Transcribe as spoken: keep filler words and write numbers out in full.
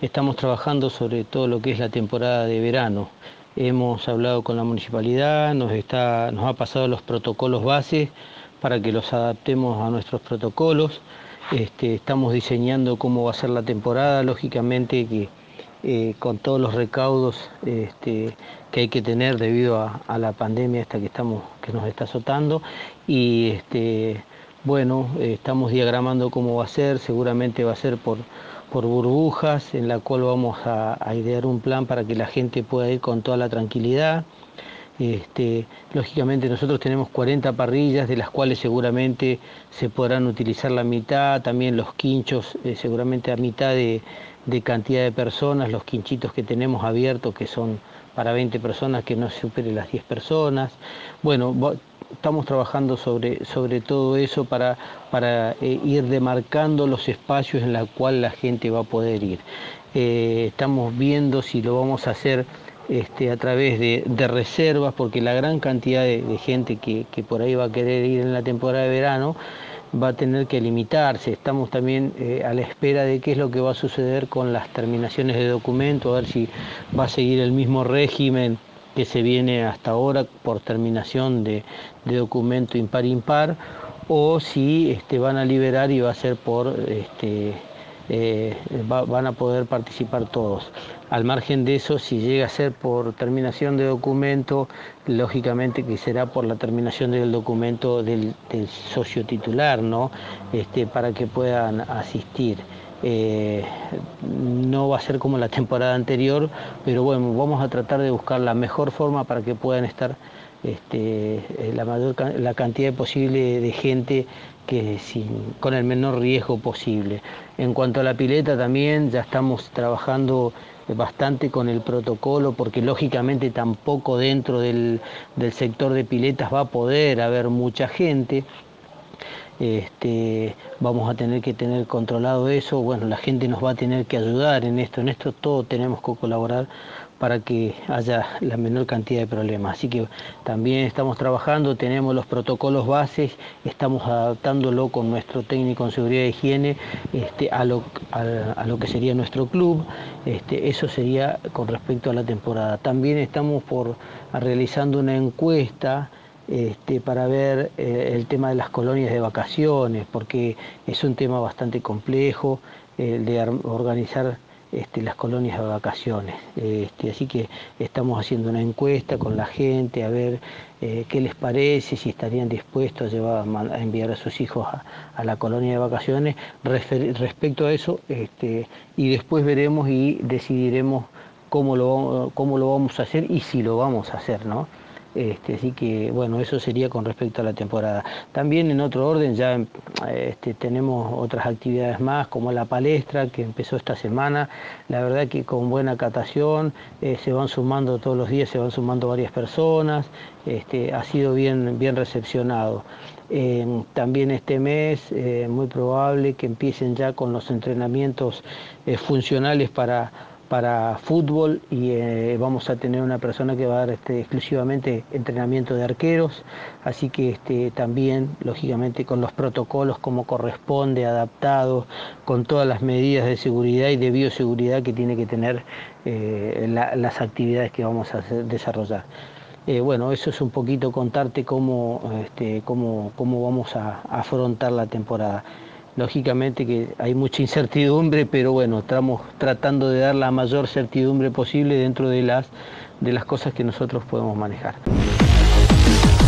estamos trabajando sobre todo lo que es la temporada de verano. Hemos hablado con la municipalidad, nos, está, nos ha pasado los protocolos bases para que los adaptemos a nuestros protocolos. Este, estamos diseñando cómo va a ser la temporada, lógicamente que eh, con todos los recaudos este, que hay que tener debido a, a la pandemia esta que, estamos, que nos está azotando. Y este, bueno, eh, estamos diagramando cómo va a ser, seguramente va a ser por, por burbujas, en la cual vamos a, a idear un plan para que la gente pueda ir con toda la tranquilidad. Este, lógicamente nosotros tenemos cuarenta parrillas, de las cuales seguramente se podrán utilizar la mitad, también los quinchos, eh, seguramente a mitad de, de cantidad de personas, los quinchitos que tenemos abiertos, que son para veinte personas, que no supere las diez personas. Bueno, estamos trabajando sobre, sobre todo eso para, para eh, ir demarcando los espacios en los cuales la gente va a poder ir. Eh, estamos viendo si lo vamos a hacer Este, a través de, de reservas, porque la gran cantidad de, de gente que, que por ahí va a querer ir en la temporada de verano va a tener que limitarse. Estamos también eh, a la espera de qué es lo que va a suceder con las terminaciones de documento, a ver si va a seguir el mismo régimen que se viene hasta ahora por terminación de, de documento impar-impar, o si este, van a liberar y va a ser por... Este, eh, va, van a poder participar todos. Al margen de eso, si llega a ser por terminación de documento, lógicamente que será por la terminación del documento del, del socio titular, ¿no? Este, para que puedan asistir. Eh, no va a ser como la temporada anterior, pero bueno, vamos a tratar de buscar la mejor forma para que puedan estar este, la mayor la cantidad posible de gente que sin, con el menor riesgo posible. En cuanto a la pileta también ya estamos trabajando bastante con el protocolo, porque lógicamente tampoco dentro del, del sector de piletas va a poder haber mucha gente. Este, vamos a tener que tener controlado eso. Bueno, la gente nos va a tener que ayudar en esto, en esto todos tenemos que colaborar para que haya la menor cantidad de problemas. Así que también estamos trabajando, tenemos los protocolos bases, estamos adaptándolo con nuestro técnico en seguridad e higiene este, a, lo, a, a lo que sería nuestro club. Este, eso sería con respecto a la temporada. También estamos por realizando una encuesta Este, para ver eh, el tema de las colonias de vacaciones, porque es un tema bastante complejo el eh, de organizar este, las colonias de vacaciones. Este, así que estamos haciendo una encuesta con la gente a ver eh, qué les parece, si estarían dispuestos a, llevar, a enviar a sus hijos a, a la colonia de vacaciones. Refer, respecto a eso, este, y después veremos y decidiremos cómo lo, cómo lo vamos a hacer y si lo vamos a hacer, ¿no? Este, así que bueno, eso sería con respecto a la temporada. También en otro orden ya este, tenemos otras actividades más, como la palestra que empezó esta semana. La verdad que con buena catación, eh, se van sumando todos los días, se van sumando varias personas. Este, ha sido bien, bien recepcionado. Eh, también este mes, eh, muy probable que empiecen ya con los entrenamientos eh, funcionales para para fútbol, y eh, vamos a tener una persona que va a dar este, exclusivamente entrenamiento de arqueros, así que este, también, lógicamente, con los protocolos como corresponde, adaptados, con todas las medidas de seguridad y de bioseguridad que tiene que tener eh, la, las actividades que vamos a hacer, desarrollar. Eh, bueno, eso es un poquito contarte cómo, este, cómo, cómo vamos a, a afrontar la temporada. Lógicamente que hay mucha incertidumbre, pero bueno, estamos tratando de dar la mayor certidumbre posible dentro de las, de las cosas que nosotros podemos manejar.